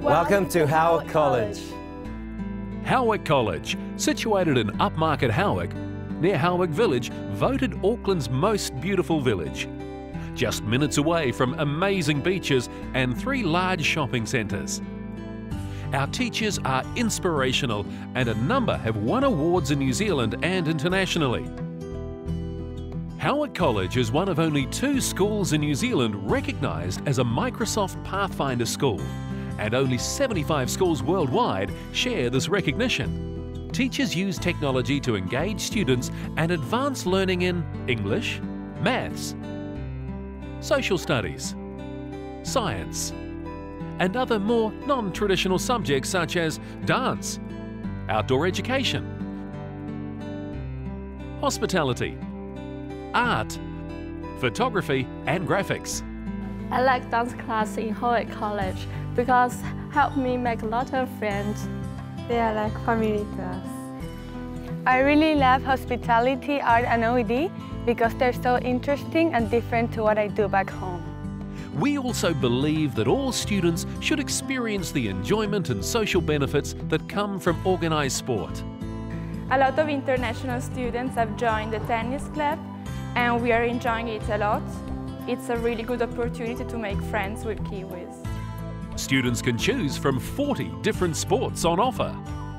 Welcome to Howick College. Howick College, situated in upmarket Howick, near Howick Village, voted Auckland's most beautiful village. Just minutes away from amazing beaches and 3 large shopping centres. Our teachers are inspirational and a number have won awards in New Zealand and internationally. Howick College is one of only 2 schools in New Zealand recognised as a Microsoft Pathfinder school, and only 75 schools worldwide share this recognition. Teachers use technology to engage students and advance learning in English, maths, social studies, science, and other more non-traditional subjects such as dance, outdoor education, hospitality, art, photography and graphics. I like dance class in Howick College because it helped me make a lot of friends. They are like family to us. I really love hospitality, art and OED because they're so interesting and different to what I do back home. We also believe that all students should experience the enjoyment and social benefits that come from organised sport. A lot of international students have joined the tennis club and we are enjoying it a lot. It's a really good opportunity to make friends with Kiwis. Students can choose from 40 different sports on offer.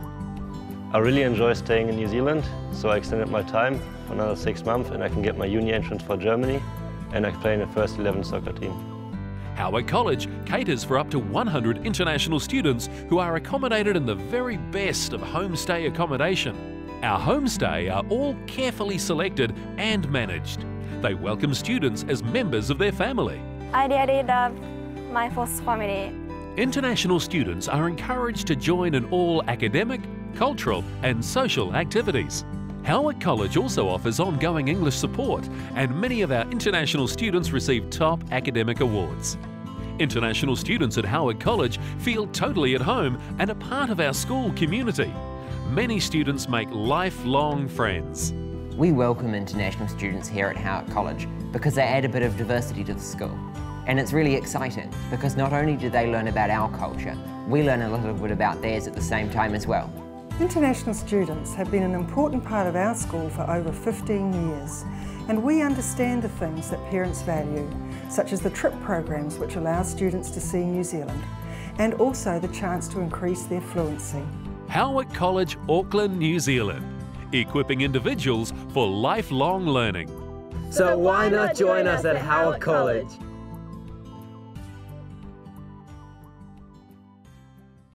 I really enjoy staying in New Zealand, so I extended my time for another 6 months and I can get my uni entrance for Germany and I can play in the first 11 soccer team. Howick College caters for up to 100 international students who are accommodated in the very best of homestay accommodation. Our homestay are all carefully selected and managed. They welcome students as members of their family. I really love my host family. International students are encouraged to join in all academic, cultural and social activities. Howick College also offers ongoing English support and many of our international students receive top academic awards. International students at Howick College feel totally at home and a part of our school community. Many students make lifelong friends. We welcome international students here at Howick College because they add a bit of diversity to the school. And it's really exciting because not only do they learn about our culture, we learn a little bit about theirs at the same time as well. International students have been an important part of our school for over 15 years, and we understand the things that parents value, such as the trip programs which allow students to see New Zealand, and also the chance to increase their fluency. Howick College, Auckland, New Zealand, equipping individuals for lifelong learning. So why not join us at Howick College?